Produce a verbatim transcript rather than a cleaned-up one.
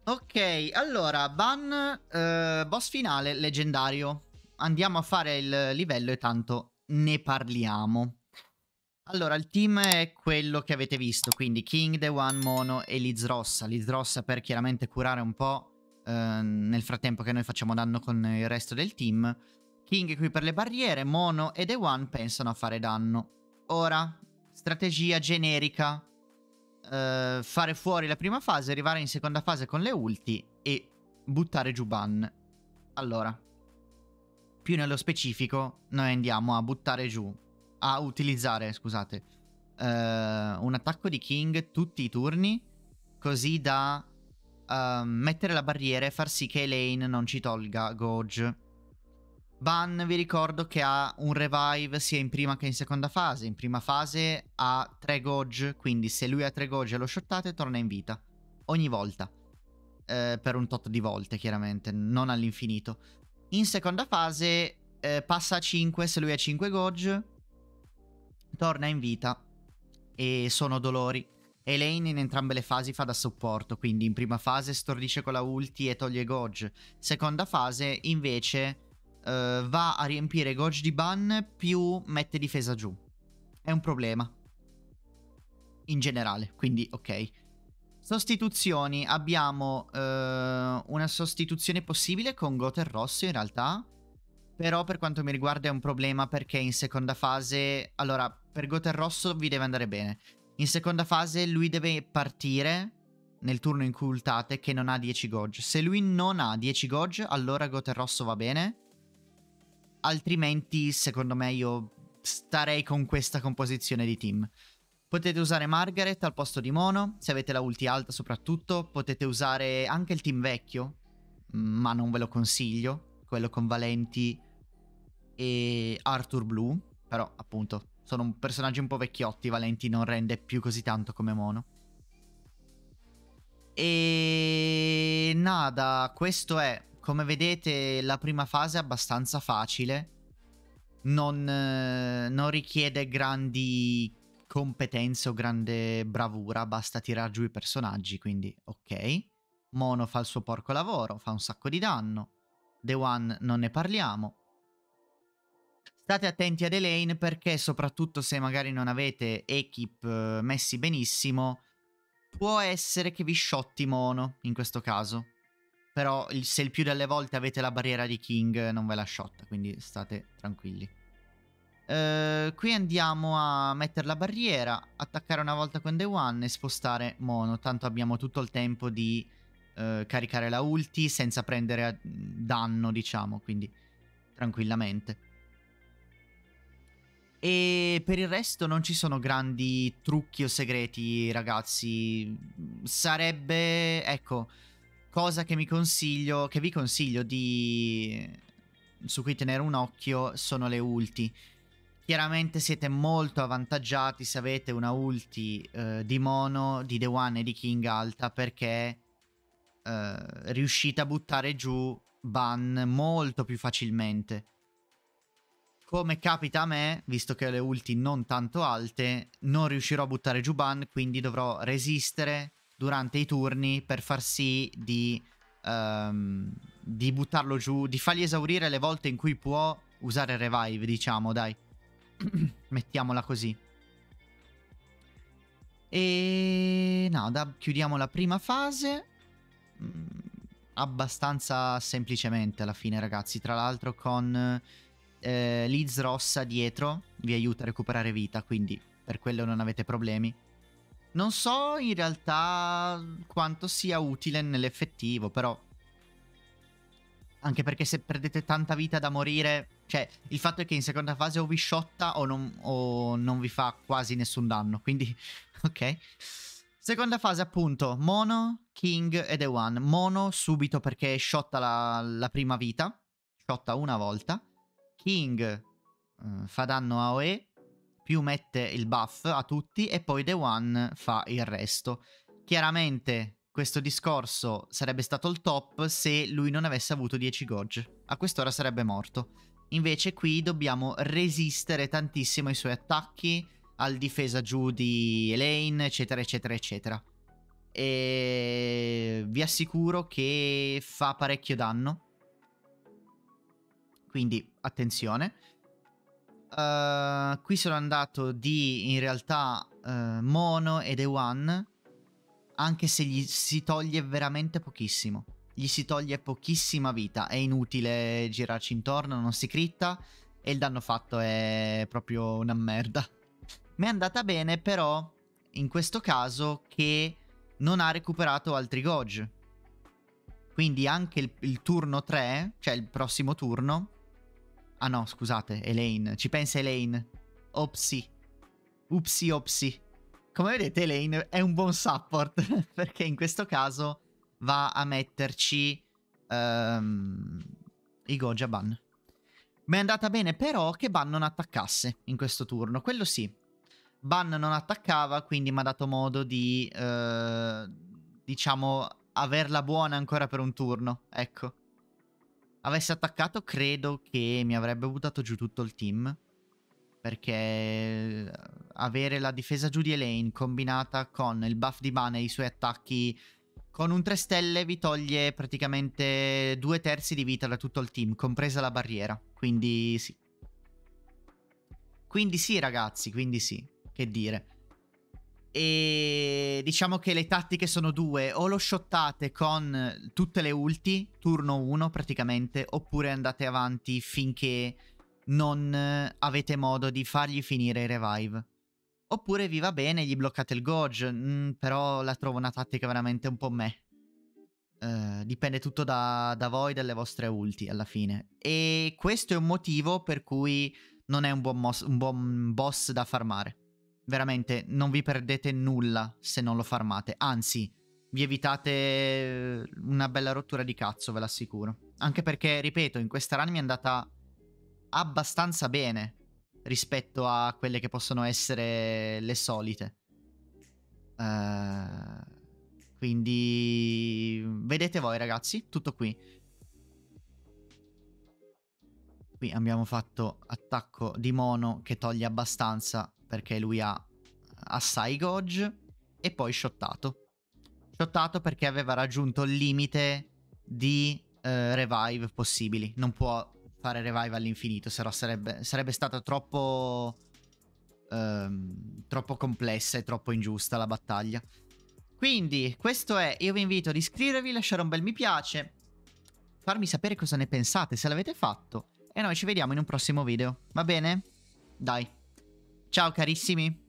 Ok, allora, Ban, eh, boss finale, leggendario. Andiamo a fare il livello e tanto ne parliamo. Allora, il team è quello che avete visto, quindi King, The One, Mono e Liz Rossa. Liz Rossa per chiaramente curare un po' eh, nel frattempo che noi facciamo danno con il resto del team. King è qui per le barriere, Mono e The One pensano a fare danno. Ora, strategia generica. Uh, fare fuori la prima fase, arrivare in seconda fase con le ulti e buttare giù Ban. Allora, più nello specifico, noi andiamo a buttare giù, a utilizzare, scusate, uh, un attacco di King tutti i turni, così da uh, mettere la barriera e far sì che Elaine non ci tolga Gauge. Ban vi ricordo che ha un revive sia in prima che in seconda fase. In prima fase ha tre Gauge, quindi se lui ha tre Gauge e lo shottate torna in vita. Ogni volta. Eh, per un tot di volte chiaramente, non all'infinito. In seconda fase eh, passa a cinque, se lui ha cinque Gauge torna in vita. E sono dolori. Elaine in entrambe le fasi fa da supporto, quindi in prima fase stordisce con la ulti e toglie Gauge. Seconda fase invece... Uh, va a riempire Gauge di Ban più mette difesa giù. È un problema in generale, quindi ok. Sostituzioni. Abbiamo uh, una sostituzione possibile con Goten Rosso in realtà. Però per quanto mi riguarda è un problema perché in seconda fase... Allora, per Goten Rosso vi deve andare bene. In seconda fase lui deve partire nel turno in cui ultate che non ha dieci Gauge. Se lui non ha dieci Gauge, allora Goten Rosso va bene. Altrimenti, secondo me, io starei con questa composizione di team. Potete usare Margaret al posto di Mono, se avete la ulti alta soprattutto. Potete usare anche il team vecchio, ma non ve lo consiglio. Quello con Valenti e Arthur Blue. Però, appunto, sono personaggi un po' vecchiotti. Valenti non rende più così tanto come Mono. E... nada, questo è... Come vedete la prima fase è abbastanza facile, non, eh, non richiede grandi competenze o grande bravura, basta tirar giù i personaggi, quindi ok. Mono fa il suo porco lavoro, fa un sacco di danno. The One non ne parliamo. State attenti ad Elaine perché soprattutto se magari non avete equip eh, messi benissimo, può essere che vi shotti Mono in questo caso. Però il, se il più delle volte avete la barriera di King non ve la shotta, quindi state tranquilli. Uh, qui andiamo a mettere la barriera, attaccare una volta con The One e spostare Mono. Tanto abbiamo tutto il tempo di uh, caricare la ulti senza prendere danno, diciamo, quindi tranquillamente. E per il resto non ci sono grandi trucchi o segreti, ragazzi. Sarebbe, ecco... cosa che mi consiglio, che vi consiglio di... su cui tenere un occhio sono le ulti. Chiaramente siete molto avvantaggiati se avete una ulti eh, di Mono, di The One e di King alta perché eh, riuscite a buttare giù Ban molto più facilmente. Come capita a me, visto che ho le ulti non tanto alte, non riuscirò a buttare giù Ban, quindi dovrò resistere durante i turni per far sì di, um, di buttarlo giù, di fargli esaurire le volte in cui può usare revive, diciamo, dai. Mettiamola così. E nada, chiudiamo la prima fase. Mm, abbastanza semplicemente alla fine, ragazzi. Tra l'altro con eh, Liz Rossa dietro vi aiuta a recuperare vita, quindi per quello non avete problemi. Non so in realtà quanto sia utile nell'effettivo, però... Anche perché se perdete tanta vita da morire... Cioè, il fatto è che in seconda fase o vi shotta o non, o non vi fa quasi nessun danno, quindi... ok. Seconda fase appunto, Mono, King e The One. Mono subito perché shotta la, la prima vita. Shotta una volta. King uh, fa danno a O E, più mette il buff a tutti e poi The One fa il resto. Chiaramente questo discorso sarebbe stato il top se lui non avesse avuto dieci Gauge. A quest'ora sarebbe morto. Invece qui dobbiamo resistere tantissimo ai suoi attacchi, al difesa giù di Elaine, eccetera, eccetera, eccetera. E vi assicuro che fa parecchio danno. Quindi attenzione. Uh, qui sono andato di in realtà uh, Mono ed Ewan, anche se gli si toglie veramente pochissimo. Gli si toglie pochissima vita, è inutile girarci intorno, non si critta e il danno fatto è proprio una merda. Mi è andata bene però in questo caso che non ha recuperato altri Goj. Quindi anche il, il turno tre, cioè il prossimo turno... Ah no, scusate, Elaine. Ci pensa Elaine. Opsi. Upsi opsi. Come vedete Elaine è un buon support, perché in questo caso va a metterci um, i Goja ban. Mi è andata bene però che Ban non attaccasse in questo turno, quello sì. Ban non attaccava, quindi mi ha dato modo di, uh, diciamo, averla buona ancora per un turno, ecco. Avesse attaccato credo che mi avrebbe buttato giù tutto il team, perché avere la difesa giù di Elaine combinata con il buff di Ban e i suoi attacchi con un tre stelle vi toglie praticamente due terzi di vita da tutto il team, compresa la barriera, quindi sì. Quindi sì ragazzi, quindi sì, che dire. E diciamo che le tattiche sono due: o lo shottate con tutte le ulti, turno uno praticamente, oppure andate avanti finché non avete modo di fargli finire i revive. Oppure vi va bene, gli bloccate il Goj, mm, però la trovo una tattica veramente un po' meh. Uh, dipende tutto da, da voi, dalle vostre ulti alla fine. E questo è un motivo per cui non è un buon, un buon boss da farmare. Veramente non vi perdete nulla se non lo farmate. Anzi, vi evitate una bella rottura di cazzo, ve l'assicuro. Anche perché, ripeto, in questa run mi è andata abbastanza bene rispetto a quelle che possono essere le solite. Uh, quindi vedete voi ragazzi, tutto qui. Qui abbiamo fatto attacco di Mono che toglie abbastanza perché lui ha assai Goj, e poi shottato. Shottato perché aveva raggiunto il limite di uh, revive possibili. Non può fare revive all'infinito, se no sarebbe, sarebbe stata troppo... Um, troppo complessa e troppo ingiusta la battaglia. Quindi questo è, io vi invito ad iscrivervi, lasciare un bel mi piace, farmi sapere cosa ne pensate, se l'avete fatto, e noi ci vediamo in un prossimo video, va bene? Dai, ciao carissimi.